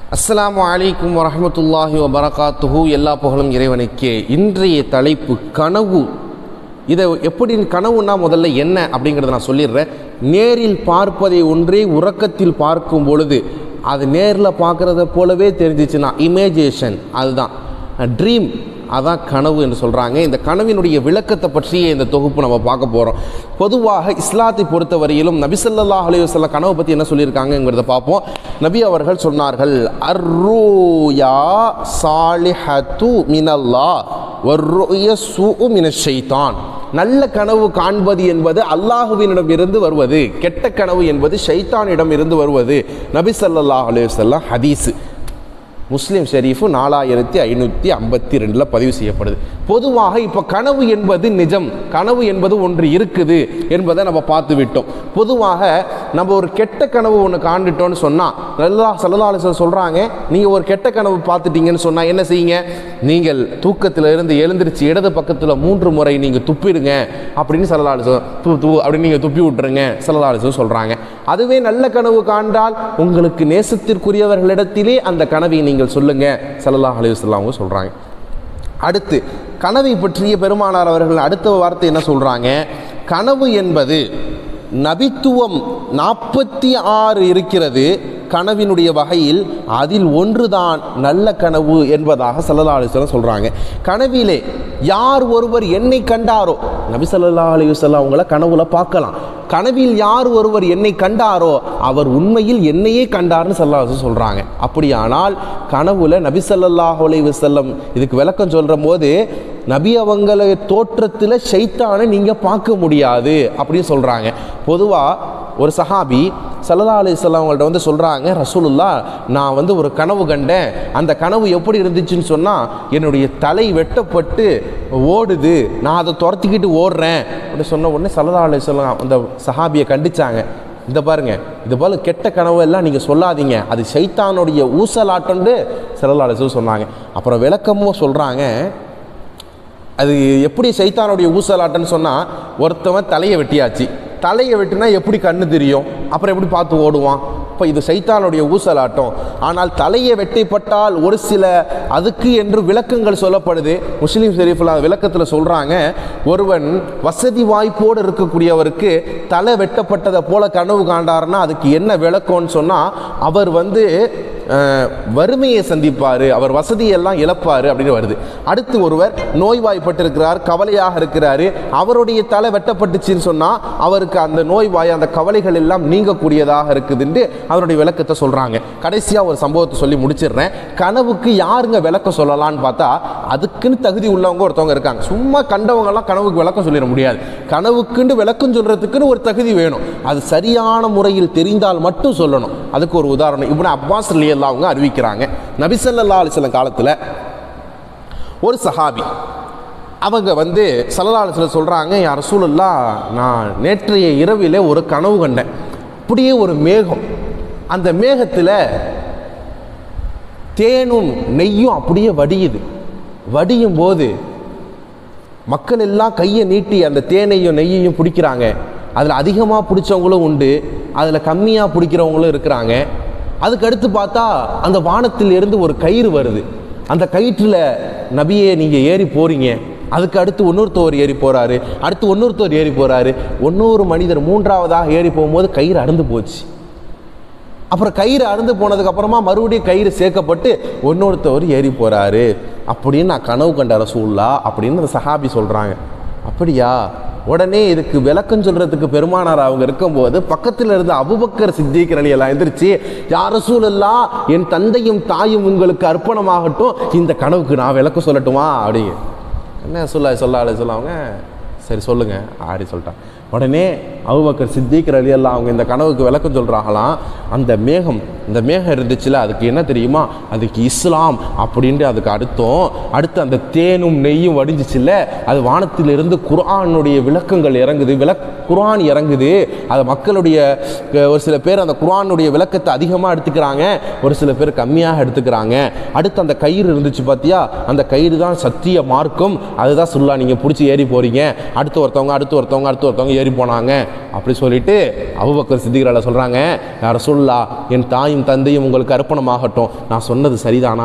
அஸ்ஸலாமு அலைக்கும் வரஹ்மத்துல்லாஹி வபரகாத்துஹு. எல்லா புகழும் இறைவனுக்கே. இன்றைய தலைப்பு கனவு. இதை எப்படி கனவுன்னா முதல்ல என்ன அப்படிங்கிறத நான் சொல்லிடுறேன். நேரில் பார்ப்பதை ஒன்றே உறக்கத்தில் பார்க்கும் பொழுது அது நேரில் பார்க்குறத போலவே தெரிஞ்சிச்சுன்னா இமேஜினேஷன், அதுதான் ட்ரீம், அதான் கனவு என்று சொல்கிறாங்க. இந்த கனவினுடைய விளக்கத்தை பற்றிய இந்த தொகுப்பு நம்ம பார்க்க போகிறோம். பொதுவாக இஸ்லாத்தை பொறுத்தவரையிலும் நபி ஸல்லல்லாஹு அலைஹி வஸல்லம் கனவை பற்றி என்ன சொல்லியிருக்காங்கிறத பார்ப்போம். நபி அவர்கள் சொன்னார்கள், அர்ருயா சாலிஹத்து மினல்லாஹ் வர்ருயா சூஉ மினஷ் ஷைத்தான். நல்ல கனவு காண்பது என்பது அல்லாஹுவினிடம் இருந்து வருவது, கெட்ட கனவு என்பது ஷைத்தானிடம் இருந்து வருவது. நபி ஸல்லல்லாஹு அலைஹி வஸல்லம் ஹதீஸ் முஸ்லீம் ஷெரீஃபு 4552 பதிவு செய்யப்படுது. பொதுவாக இப்போ கனவு என்பது நிஜம், கனவு என்பது ஒன்று இருக்குது என்பதை நம்ம பார்த்து விட்டோம். பொதுவாக நம்ம ஒரு கெட்ட கனவு ஒன்று காண்டுட்டோன்னு சொன்னால் ஸல்லல்லாஹு அலைஹி வஸல்லம் சொல்கிறாங்க, நீங்கள் ஒரு கெட்ட கனவு பார்த்துட்டீங்கன்னு சொன்னால் என்ன செய்யுங்க, நீங்கள் தூக்கத்தில் இருந்து எழுந்திரிச்சு இடது பக்கத்தில் 3 முறை நீங்கள் துப்பிடுங்க அப்படின்னு ஸல்லல்லாஹு அலைஹி வஸல்லம் அப்படின்னு நீங்கள் துப்பி விட்டுருங்க ஸல்லல்லாஹு அலைஹி வஸல்லம் சொல்கிறாங்க. அதுவே நல்ல கனவு காண்டால் உங்களுக்கு நேசத்திற்குரியவர்களிடத்திலே அந்த கனவை நீங்கள் சொல்லுங்க ஸல்லல்லாஹு அலைஹி வஸல்லம் அவங்க சொல்கிறாங்க. அடுத்து கனவை பற்றிய பெருமானார் அவர்கள் அடுத்த வார்த்தை என்ன சொல்கிறாங்க, கனவு என்பது நபித்துவம் 46 இருக்கிறது கனவினுடைய வகையில், அதில் ஒன்றுதான் நல்ல கனவு என்பதாக ஸல்லல்லாஹு அலைஹி வஸல்லம் சொல்கிறாங்க. கனவிலே யார் ஒருவர் என்னை கண்டாரோ, நபி ஸல்லல்லாஹு அலைஹி வஸல்லம் அவங்கள கனவுல பார்க்கலாம். கனவில் யார் ஒருவர் என்னை கண்டாரோ அவர் உண்மையில் என்னையே கண்டார்னு ஸல்லல்லாஹு அலைஹி வஸல்லம் சொல்கிறாங்க. அப்படியானால் கனவுல நபி ஸல்லல்லாஹு அலைஹி வஸல்லம் இதுக்கு விளக்கம் சொல்கிற போது, நபி அவங்கள தோற்றத்தில் ஷைத்தானை நீங்கள் பார்க்க முடியாது அப்படின்னு சொல்கிறாங்க. பொதுவாக ஒரு சஹாபி ஸல்லல்லாஹு அலைஹி வஸல்லம் அவங்கள்ட்ட வந்து சொல்கிறாங்க, ரசூலுல்லாஹ் நான் வந்து ஒரு கனவு கண்டேன், அந்த கனவு எப்படி இருந்துச்சுன்னு சொன்னால் என்னுடைய தலை வெட்டப்பட்டு ஓடுது, நான் அதை துரத்திக்கிட்டு ஓடுறேன் அப்படின்னு சொன்ன உடனே ஸல்லல்லாஹு அலைஹி வஸல்லம் அந்த சஹாபியை கண்டிச்சாங்க, இந்த பாருங்க, இது போல கெட்ட கனவு எல்லாம் நீங்கள் சொல்லாதீங்க, அது ஷைத்தானுடைய ஊசலாட்டம்னு ஸல்லல்லாஹு அலைஹி வஸல்லம் சொன்னாங்க. அப்புறம் விளக்கமும் சொல்கிறாங்க, அது எப்படி ஷைத்தானுடைய ஊசலாட்டம்னு சொன்னால், ஒருத்தவன் தலையை வெட்டியாச்சு, தலையை வெட்டினா எப்படி கண்ணு தெரியும், அப்புறம் எப்படி பார்த்து ஓடுவான், இப்போ இது சைத்தானுடைய ஊசலாட்டம். ஆனால் தலையை வெட்டப்பட்டால் ஒரு சில அதுக்கு என்று விளக்கங்கள் சொல்லப்படுது. முஸ்லீம் ஷெரீஃபில் விளக்கத்தில் சொல்கிறாங்க, ஒருவன் வசதி வாய்ப்போடு இருக்கக்கூடியவருக்கு தலை வெட்டப்பட்டதை போல கனவு காண்டாருன்னா அதுக்கு என்ன விளக்கம்னு சொன்னால், அவர் வந்து வறுமையை சந்திப்பார், அவர் வசதியெல்லாம் இழப்பார் அப்படின்னு வருது. அடுத்து ஒருவர் நோய்வாய்ப்பட்டிருக்கிறார், கவலையாக இருக்கிறாரு, அவருடைய தலை வெட்டப்பட்டுச்சின்னு சொன்னால் அவருக்கு அந்த நோய்வாய் அந்த கவலைகள் எல்லாம் நீங்கக்கூடியதாக இருக்குதுன்னு அவருடைய விளக்கத்தை சொல்கிறாங்க. கடைசியாக ஒரு சம்பவத்தை சொல்லி முடிச்சிடுறேன். கனவுக்கு யாருங்க விளக்கம் சொல்லலான்னு பார்த்தா அதுக்குன்னு தகுதி உள்ளவங்க ஒருத்தவங்க இருக்காங்க. சும்மா கண்டவங்கெல்லாம் கனவுக்கு விளக்கம் சொல்லிட முடியாது. கனவுக்குன்னு விளக்கம் சொல்கிறதுக்குன்னு ஒரு தகுதி வேணும். அது சரியான முறையில் தெரிந்தால் மட்டும் சொல்லணும். அதுக்கு ஒரு உதாரணம் இப்னு அப்பாஸ் ரலியல்லாஹு அவங்க அறிவிக்கிறாங்க, நபி ஸல்லல்லாஹு அலைஹி வஸல்லம் காலத்தில் ஒரு சஹாபி அவங்க வந்து ஸல்லல்லாஹு அலைஹி வஸல்லம் சொல்கிறாங்க, யா ரசூலுல்லாஹ் நான் நேற்றைய இரவிலே ஒரு கனவு கண்டேன், அப்படியே ஒரு மேகம், அந்த மேகத்தில் தேனும் நெய்யும் அப்படியே வடியுது, வடியும் போது மக்கள் எல்லாம் கையை நீட்டி அந்த தேனையும் நெய்யையும் பிடிக்கிறாங்க. அதில் அதிகமாக பிடிச்சவங்களும் உண்டு, அதில் கம்மியாக பிடிக்கிறவங்களும் இருக்கிறாங்க. அதுக்கு அடுத்து பார்த்தா அந்த வானத்தில் இருந்து ஒரு கயிறு வருது, அந்த கயிற்றில் நபியே நீங்கள் ஏறி போகிறீங்க. அதுக்கு அடுத்து இன்னொருத்தவர் ஏறி போகிறாரு, அடுத்து இன்னொருத்தவர் ஏறி போகிறாரு, இன்னொரு மனிதர் மூன்றாவதாக ஏறி போகும்போது கயிறு அறுந்து போச்சு. அப்புறம் கயிறு அறுந்து போனதுக்கப்புறமா மறுபடியும் கயிறு சேர்க்கப்பட்டு இன்னொருத்தவர் ஏறி போகிறாரு அப்படின்னு நான் கனவு கண்ட ரசூலுல்லாஹ் அப்படின்னு அந்த சஹாபி சொல்கிறாங்க. அப்படியா? உடனே இதுக்கு விளக்கம் சொல்கிறதுக்கு பெருமானார் அவங்க இருக்கும்போது பக்கத்தில் இருந்த அபூபக்கர் சித்திக் ரலியல்லாஹு எந்திரிச்சு, யா ரசூலுல்லாஹ் என் தந்தையும் தாயும் உங்களுக்கு அர்ப்பணமாகட்டும், இந்த கனவுக்கு நான் விளக்கம் சொல்லட்டுமா அப்படிங்க. என்ன ஸல்லல்லாஹு அலைஹி வஸல்லம் அவங்க சரி சொல்லுங்க அப்படி சொல்லிட்டான். உடனே அபூபக்கர் சித்திக் ரலியல்லாஹு அவங்க இந்த கனவுக்கு விளக்கம் சொல்கிறாங்களாம், அந்த மேகம், இந்த மேகம் இருந்துச்சுல அதுக்கு என்ன தெரியுமா, அதுக்கு இஸ்லாம் அப்படின்ட்டு அதுக்கு அடுத்து அந்த தேனும் நெய்யும் வடிஞ்சிச்சுல்ல, அது வானத்திலிருந்து குர்ஆனுடைய விளக்கங்கள் இறங்குது, குர்ஆன் இறங்குது. அது மக்களுடைய ஒரு சில பேர் அந்த குர்ஆனுடைய விளக்கத்தை அதிகமாக எடுத்துக்கிறாங்க, ஒரு சில பேர் கம்மியாக எடுத்துக்கிறாங்க. அடுத்து அந்த கயிறு இருந்துச்சு பார்த்தியா, அந்த கயிறு தான் சத்திய மார்க்கம், அதுதான் சொல்லலாம், நீங்கள் பிடிச்சி ஏறி போகிறீங்க. அடுத்து ஒருத்தவங்க ஏறி போனாங்க அப்படி சொல்லிட்டு அபூபக்கர் சித்திகரால சொல்கிறாங்க, யா ரசூலுல்லாஹ், என் தாயும் தந்தையும் உங்களுக்கு அர்ப்பணமாகட்டும், நான் சொன்னது சரிதானா?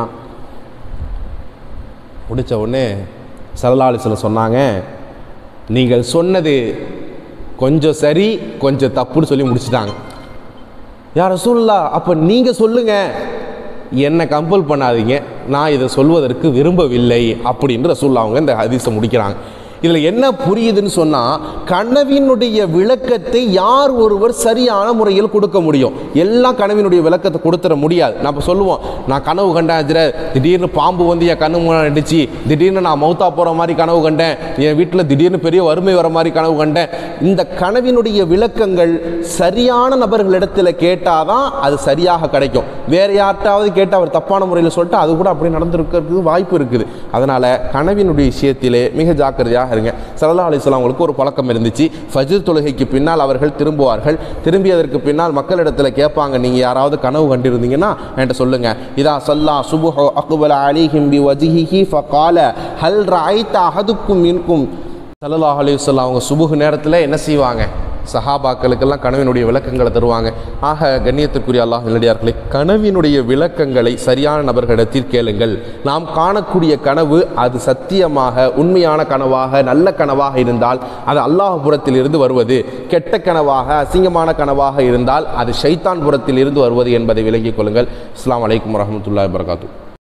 முடித்த உடனே ஸல்லல்லாஹு அலைஹி வஸல்லம் சொன்னாங்க, நீங்கள் சொன்னது கொஞ்சம் சரி கொஞ்சம் தப்புன்னு சொல்லி முடிச்சுட்டாங்க. யா ரசூலுல்லாஹ், அப்போ நீங்கள் சொல்லுங்கள், என்னை கம்பல் பண்ணாதீங்க, நான் இதை சொல்வதற்கு விரும்பவில்லை அப்படின்னு ரசூலுல்லாஹ் அவங்க இந்த ஹதீஸை முடிக்கிறாங்க. இதில் என்ன புரியுதுன்னு சொன்னால், கனவினுடைய விளக்கத்தை யார் ஒருவர் சரியான முறையில் கொடுக்க முடியும்? எல்லாம் கனவினுடைய விளக்கத்தை கொடுத்துட முடியாது. நம்ம சொல்லுவோம், நான் கனவு கண்டேன், திடீர்னு பாம்பு வந்து என் கனவு நடிச்சு, திடீர்னு நான் மௌத்தா போகிற மாதிரி கனவு கண்டேன், என் வீட்டில் திடீர்னு பெரிய வறுமை வர மாதிரி கனவு கண்டேன். இந்த கனவினுடைய விளக்கங்கள் சரியான நபர்களிடத்தில் கேட்டால் தான் அது சரியாக கிடைக்கும். வேறு யார்ட்டாவது கேட்டு அவர் தப்பான முறையில் சொல்லிட்டு அது கூட அப்படி நடந்திருக்கிறதுக்கு வாய்ப்பு இருக்குது. அதனால் கனவினுடைய விஷயத்திலே மிக ஜாக்கிரதையாக இருங்க. ஸல்லல்லாஹு அலைஹி வஸல்லம் அவங்களுக்கு ஒரு பழக்கம் இருந்துச்சு. ஃபஜ்ர் தொழுகைக்கு பின்னால் அவர்கள் திரும்புவார்கள். திரும்பியதற்கு பின்னால் மக்களிடத்தில் கேட்பாங்க, நீங்கள் யாராவது கனவு கண்டிருந்தீங்கன்னா என்கிட்ட சொல்லுங்க. இதா ஸல்லா சுபஹு அக்பல அலைஹிம் பி வஜ்ஹிஹி ஃபகால ஹல் ரஅய்த அஹதுக்கும் மின்கும். ஸல்லல்லாஹு அலைஹி வஸல்லம் அவங்க சுபுஹ் நேரத்தில் என்ன செய்வாங்க? சஹாபாக்களுக்கெல்லாம் கனவினுடைய விளக்கங்களை தருவாங்க. ஆக கண்ணியத்திற்குரிய அல்லாஹ் நல்லடியார்களே, கனவினுடைய விளக்கங்களை சரியான நபர்களிடத்தில் கேளுங்கள். நாம் காணக்கூடிய கனவு அது சத்தியமாக உண்மையான கனவாக நல்ல கனவாக இருந்தால் அது அல்லாஹ் புறத்தில் இருந்து வருவது, கெட்ட கனவாக அசிங்கமான கனவாக இருந்தால் அது ஷைத்தான் புறத்தில் இருந்து வருவது என்பதை விளங்கிக் கொள்ளுங்கள். அஸ்ஸலாமு அலைக்கும் வரஹ்மத்துல்லாஹி வபரகாத்துஹு.